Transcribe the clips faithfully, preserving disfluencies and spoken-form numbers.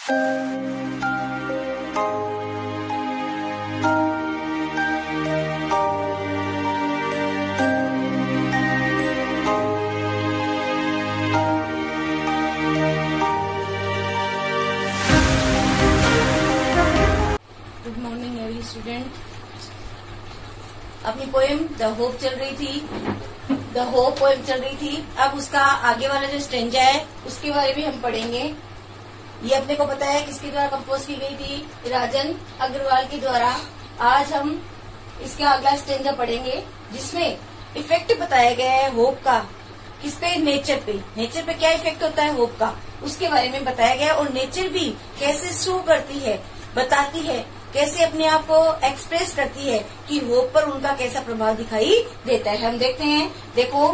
Good morning every student. अपनी poem the hope चल रही थी, द होप पोएम चल रही थी। अब उसका आगे वाला जो स्टेंजा है उसके बारे में हम पढ़ेंगे। ये अपने को पता है किसके द्वारा कंपोज की गई थी, राजन अग्रवाल के द्वारा। आज हम इसका अगला स्टेंजा पढ़ेंगे जिसमें इफेक्ट बताया गया है होप का। किस पे? नेचर पे। नेचर पे क्या इफेक्ट होता है होप का, उसके बारे में बताया गया। और नेचर भी कैसे शो करती है, बताती है, कैसे अपने आप को एक्सप्रेस करती है कि होप पर उनका कैसा प्रभाव दिखाई देता है। हम देखते हैं। देखो,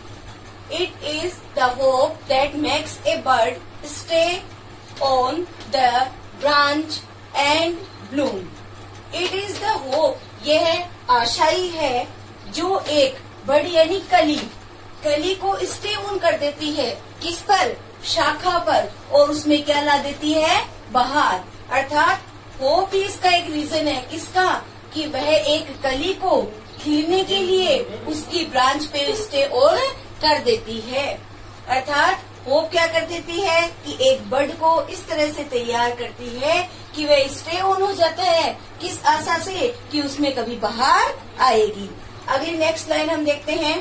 it is the hope that makes a bird stay on the branch and bloom. It is the hope, यह आशा ही है जो एक बड़ी यानी कली कली को स्टे ऑन कर देती है। किस पर? शाखा पर। और उसमें क्या ला देती है? बहार। अर्थात होप ही इसका एक रीजन है। किसका? कि वह एक कली को खिलने के लिए उसकी ब्रांच पे स्टे ऑन कर देती है। अर्थात होप क्या कर देती है कि एक बर्ड को इस तरह से तैयार करती है कि वह स्टे ऑन हो जाता है। किस आशा से? कि उसमें कभी बहार आएगी। अगली नेक्स्ट लाइन हम देखते हैं।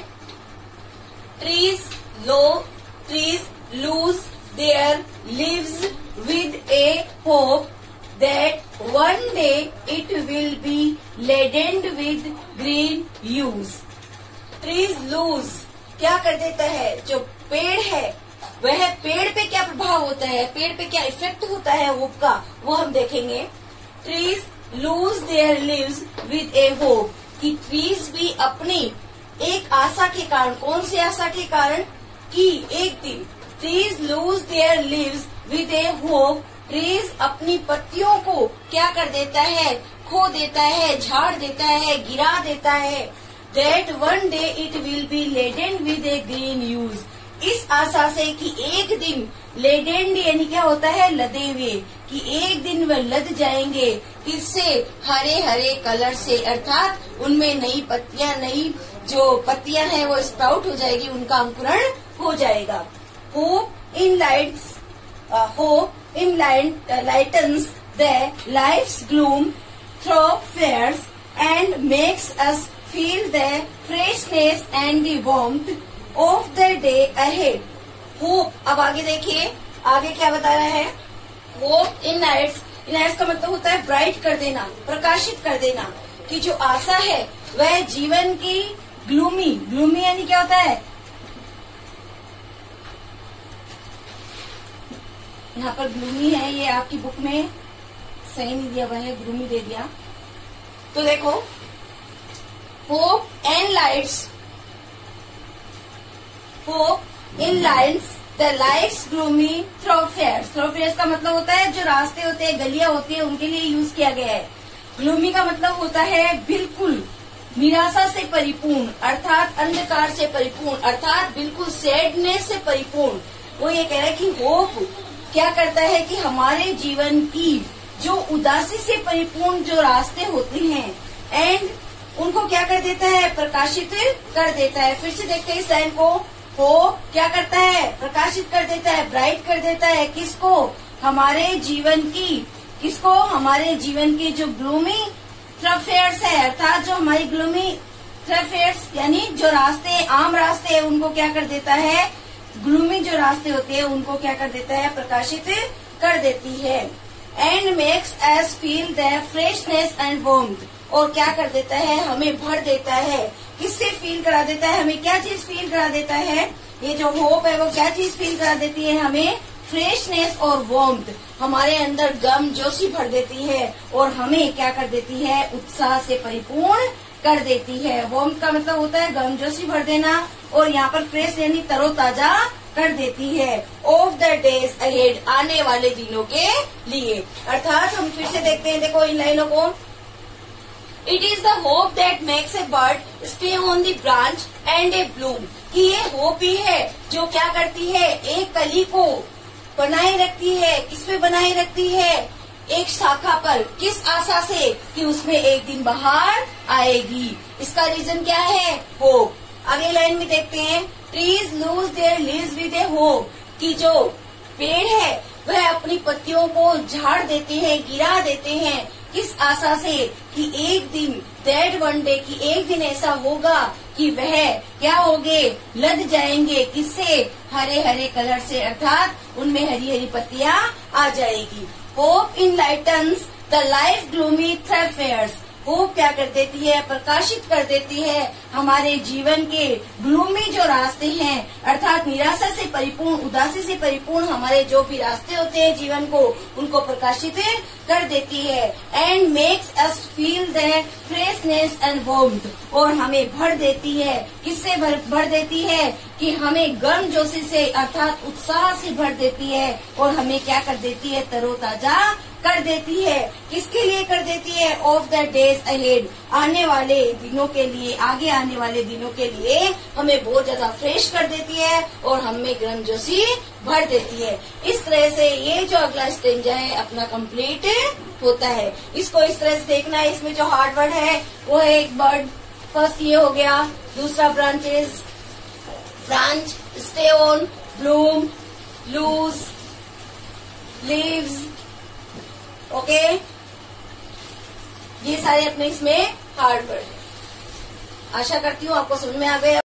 ट्रीज लो trees lose their leaves with a hope that one day it will be laden with green hues. Trees lose क्या कर देता है? जो पेड़ है वह पेड़ पे क्या प्रभाव होता है, पेड़ पे क्या इफेक्ट होता है होप का, वो हम देखेंगे। Trees lose their leaves with a hope कि ट्रीज भी अपनी एक आशा के कारण, कौन सी आशा के कारण? कि एक दिन Trees lose their leaves with a hope, trees अपनी पत्तियों को क्या कर देता है? खो देता है, झाड़ देता है, गिरा देता है। That one day it will be laden with a green hues, इस आशा से कि एक दिन laden यानी क्या होता है? लदे हुए, कि एक दिन वह लद जाएंगे। किससे? हरे हरे कलर से। अर्थात उनमें नई पत्तियां, नई जो पत्तियां हैं वो स्प्राउट हो जाएगी, उनका अंकुरण हो जाएगा। Hope enlightens hope enlightens the life's gloom through fears and makes us feel the freshness and the warmth of the day ahead. Hope, अब आगे देखिए, आगे क्या बता रहा है? Hope ignites, ignites का मतलब होता है ब्राइट कर देना, प्रकाशित कर देना। कि जो आशा है वह जीवन की ग्लूमी, ग्लूमी यानी क्या होता है? यहाँ पर ग्लूमी है, ये आपकी बुक में सही नहीं दिया हुआ है, ग्लूमी दे दिया। तो देखो, hope enlightens hope enlightens the lights gloomy thoroughfares. Thoroughfares का मतलब होता है जो रास्ते होते हैं, गलियां होती है, उनके लिए यूज किया गया है। ग्लूमी का मतलब होता है बिल्कुल निराशा से परिपूर्ण, अर्थात अंधकार से परिपूर्ण, अर्थात बिल्कुल सैडनेस से परिपूर्ण। वो ये कह रहा है कि होप क्या करता है कि हमारे जीवन की जो उदासी से परिपूर्ण जो रास्ते होते हैं एंड उनको क्या कर देता है? प्रकाशित कर देता है। फिर से देखते हैं इस लाइन को। हो क्या करता है? प्रकाशित कर देता है, ब्राइट कर देता है। किसको? हमारे जीवन की, किसको? हमारे जीवन की जो ग्लूमी थ्रोफेयर्स है, अर्थात जो हमारी ग्लूमी थ्रोफेयर्स यानी जो रास्ते, आम रास्ते है, उनको क्या कर देता है? ग्लूमी जो रास्ते होते हैं उनको क्या कर देता है? प्रकाशित कर देती है। And makes us feel the freshness and warmth, और क्या कर देता है? हमें भर देता है। किससे फील करा देता है? हमें क्या चीज फील करा देता है? ये जो होप है वो क्या चीज फील करा देती है? हमें फ्रेशनेस और वार्मथ, हमारे अंदर गम जोशी भर देती है और हमें क्या कर देती है? उत्साह से परिपूर्ण कर देती है। वार्मथ का मतलब होता है गम जोशी भर देना, और यहाँ पर फ्रेश यानी तरोताजा कर देती है। ऑफ द डेज अहेड, आने वाले दिनों के लिए। अर्थात हम फिर से देखते हैं, देखो इन लाइनों को। It is the hope that makes a bird stay on the branch and a bloom, कि ये होप ही है जो क्या करती है? एक कली को बनाए रखती है। किस पे बनाए आशाएं रखती है एक शाखा पर, किस आशा से कि उसमें एक दिन बाहर आएगी। इसका रीजन क्या है? होप। आगे लाइन में देखते हैं, trees lose their leaves with a hope, कि जो पेड़ है वह अपनी पत्तियों को झाड़ देते हैं, गिरा देते हैं, किस आशा से कि एक दिन, दैट वन डे, कि एक दिन ऐसा होगा कि वह क्या होंगे, लद जाएंगे, किससे? हरे हरे कलर से, अर्थात उनमें हरी हरी पत्तियां आ जाएगी। Hope enlightens the life gloomy thoroughfares, hope क्या कर देती है? प्रकाशित कर देती है हमारे जीवन के ग्लूमी जो रास्ते हैं, अर्थात निराशा से परिपूर्ण, उदासी से परिपूर्ण हमारे जो भी रास्ते होते हैं जीवन को, उनको प्रकाशित कर देती है। And makes us feel that freshness and warmth, और हमें भर देती है, किससे भर, भर देती है? कि हमें गर्म जोशी से, अर्थात उत्साह से भर देती है, और हमें क्या कर देती है? तरोताजा कर देती है। किसके लिए कर देती है? ऑफ द डेज अहेड, आने वाले दिनों के लिए, आगे आने वाले दिनों के लिए हमें बहुत ज्यादा फ्रेश कर देती है और हमें गर्मजोशी भर देती है। इस तरह से ये जो अगला स्टेंजा है अपना कंप्लीट होता है। इसको इस तरह से देखना है। इसमें जो हार्ड वर्ड है वो है एक बर्ड, फर्स्ट ये हो गया, दूसरा branches, branch, stay on, bloom, lose, leaves, okay okay? ये सारे अपने इसमें हार्ड वर्ड है। आशा करती हूँ आपको समझ में आ गया।